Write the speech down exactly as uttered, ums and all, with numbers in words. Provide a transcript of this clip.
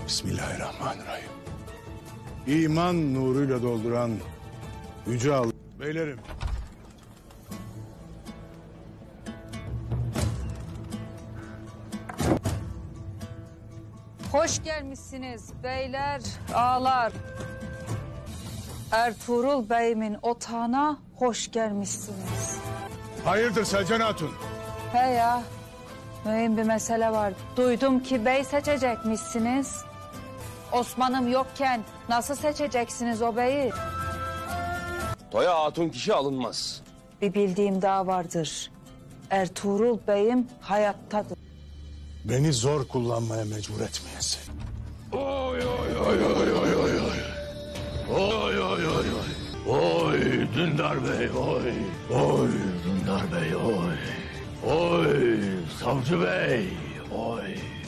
Bismillahirrahmanirrahim. İman nuruyla dolduran Yüce Allah. Beylerim. Hoş gelmişsiniz beyler, ağalar. Ertuğrul Bey'imin otağına hoş gelmişsiniz. Hayırdır Selcan Hatun? He ya, mühim bir mesele var. Duydum ki bey seçecekmişsiniz. Osman'ım yokken nasıl seçeceksiniz o beyi? Toya hatun kişi alınmaz. Bir bildiğim daha vardır. Ertuğrul Bey'im hayattadır. Beni zor kullanmaya mecbur etmeyesin. Oy oy oy oy oy oy oy. Oy oy oy oy. Oy Dündar Bey oy. Oy Dündar Bey oy. Oy Savcı Bey oy.